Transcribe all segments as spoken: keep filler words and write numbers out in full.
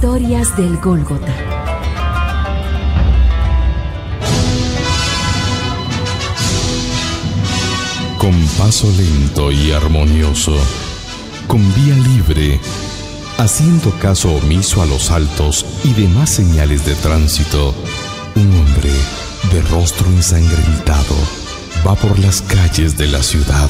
Historias del Gólgota. Con paso lento y armonioso, con vía libre, haciendo caso omiso a los altos y demás señales de tránsito, un hombre de rostro ensangrentado va por las calles de la ciudad.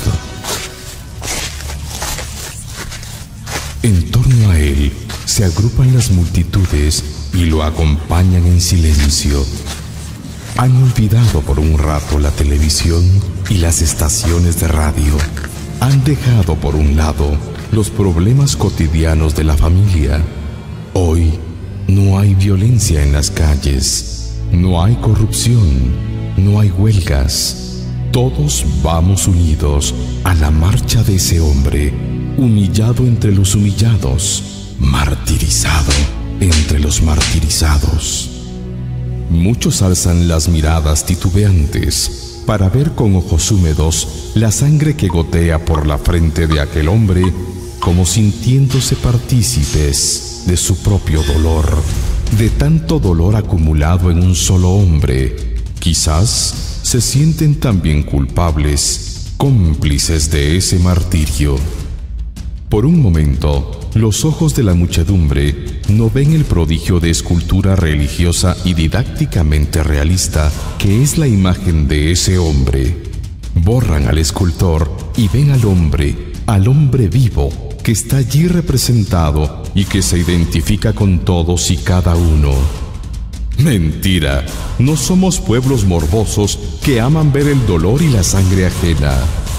En torno a él se agrupan las multitudes y lo acompañan en silencio. Han olvidado por un rato la televisión y las estaciones de radio. Han dejado por un lado los problemas cotidianos de la familia. Hoy no hay violencia en las calles, no hay corrupción, no hay huelgas. Todos vamos unidos a la marcha de ese hombre, humillado entre los humillados, martirizado entre los martirizados. Muchos alzan las miradas titubeantes para ver con ojos húmedos la sangre que gotea por la frente de aquel hombre, como sintiéndose partícipes de su propio dolor, de tanto dolor acumulado en un solo hombre. Quizás se sienten también culpables, cómplices de ese martirio. Por un momento, los ojos de la muchedumbre no ven el prodigio de escultura religiosa y didácticamente realista que es la imagen de ese hombre. Borran al escultor y ven al hombre, al hombre vivo, que está allí representado y que se identifica con todos y cada uno. Mentira, no somos pueblos morbosos que aman ver el dolor y la sangre ajena.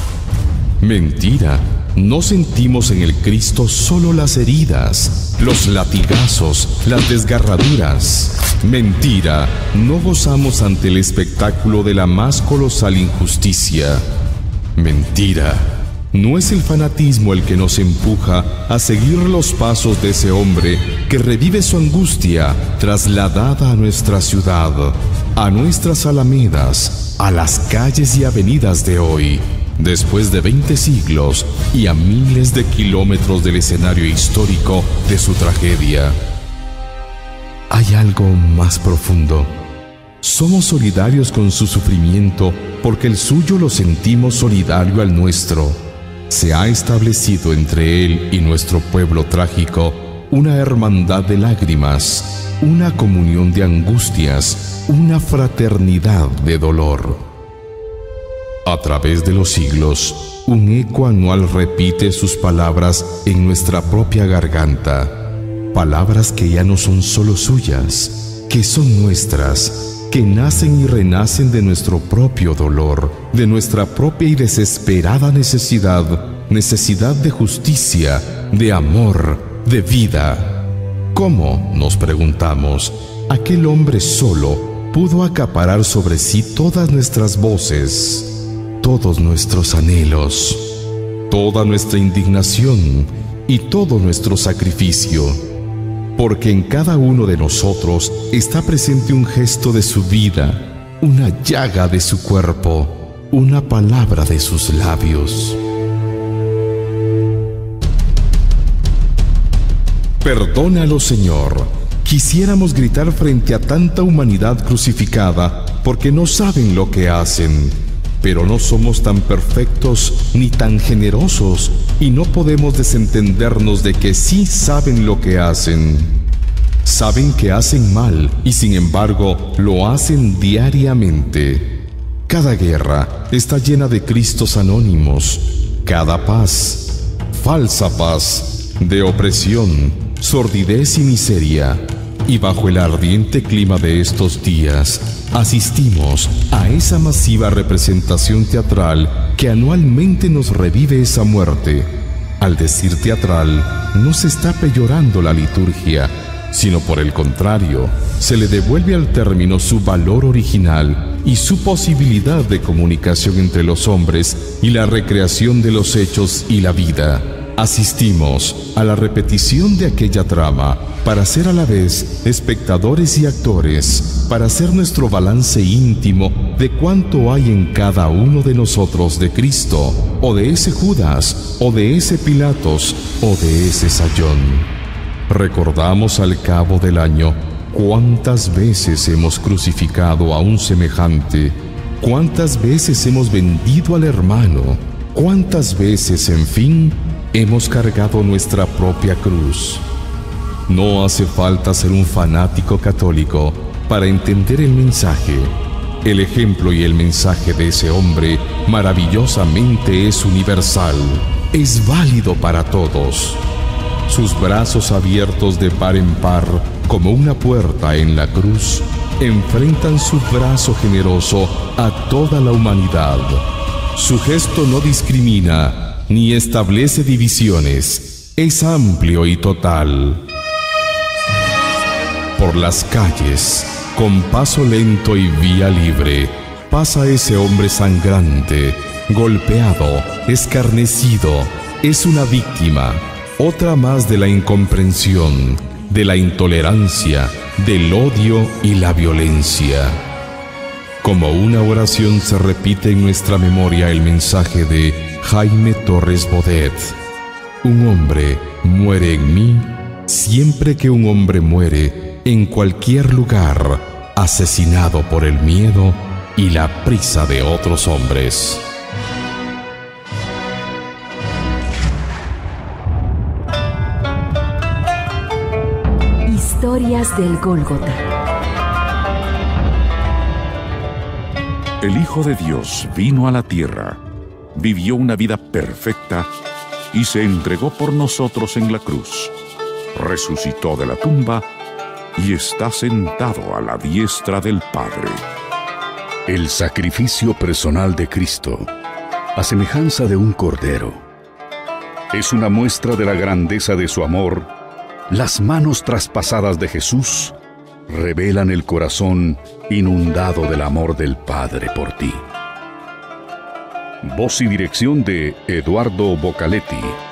Mentira, no sentimos en el Cristo solo las heridas, los latigazos, las desgarraduras. Mentira, no gozamos ante el espectáculo de la más colosal injusticia. Mentira, no es el fanatismo el que nos empuja a seguir los pasos de ese hombre que revive su angustia trasladada a nuestra ciudad, a nuestras alamedas, a las calles y avenidas de hoy. Después de veinte siglos y a miles de kilómetros del escenario histórico de su tragedia. Hay algo más profundo. Somos solidarios con su sufrimiento porque el suyo lo sentimos solidario al nuestro. Se ha establecido entre él y nuestro pueblo trágico una hermandad de lágrimas, una comunión de angustias, una fraternidad de dolor. A través de los siglos, un eco anual repite sus palabras en nuestra propia garganta. Palabras que ya no son solo suyas, que son nuestras, que nacen y renacen de nuestro propio dolor, de nuestra propia y desesperada necesidad, necesidad de justicia, de amor, de vida. ¿Cómo, nos preguntamos, aquel hombre solo pudo acaparar sobre sí todas nuestras voces, todos nuestros anhelos, toda nuestra indignación y todo nuestro sacrificio? Porque en cada uno de nosotros está presente un gesto de su vida, una llaga de su cuerpo, una palabra de sus labios. Perdónalo, Señor. Quisiéramos gritar frente a tanta humanidad crucificada porque no saben lo que hacen. Pero no somos tan perfectos ni tan generosos y no podemos desentendernos de que sí saben lo que hacen. Saben que hacen mal y sin embargo lo hacen diariamente. Cada guerra está llena de Cristos anónimos. Cada paz, falsa paz, de opresión, sordidez y miseria. Y bajo el ardiente clima de estos días, asistimos a esa masiva representación teatral que anualmente nos revive esa muerte. Al decir teatral, no se está peyorando la liturgia, sino por el contrario, se le devuelve al término su valor original y su posibilidad de comunicación entre los hombres y la recreación de los hechos y la vida. Asistimos a la repetición de aquella trama para ser a la vez espectadores y actores, para hacer nuestro balance íntimo de cuánto hay en cada uno de nosotros de Cristo, o de ese Judas, o de ese Pilatos, o de ese Sayón. Recordamos al cabo del año cuántas veces hemos crucificado a un semejante, cuántas veces hemos vendido al hermano, cuántas veces, en fin, hemos cargado nuestra propia cruz. No hace falta ser un fanático católico para entender el mensaje. El ejemplo y el mensaje de ese hombre maravillosamente es universal, es válido para todos. Sus brazos abiertos de par en par, como una puerta en la cruz, enfrentan su brazo generoso a toda la humanidad. Su gesto no discrimina ni establece divisiones, es amplio y total. Por las calles, con paso lento y vía libre, pasa ese hombre sangrante, golpeado, escarnecido. Es una víctima, otra más de la incomprensión, de la intolerancia, del odio y la violencia. Como una oración se repite en nuestra memoria el mensaje de Jaime Torres Bodet: un hombre muere en mí siempre que un hombre muere en cualquier lugar, asesinado por el miedo y la prisa de otros hombres. Historias del Gólgota. El Hijo de Dios vino a la tierra, vivió una vida perfecta y se entregó por nosotros en la cruz. Resucitó de la tumba y está sentado a la diestra del Padre. El sacrificio personal de Cristo, a semejanza de un cordero, es una muestra de la grandeza de su amor. Las manos traspasadas de Jesús revelan el corazón inundado del amor del Padre por ti. Voz y dirección de Eduardo Bocaletti.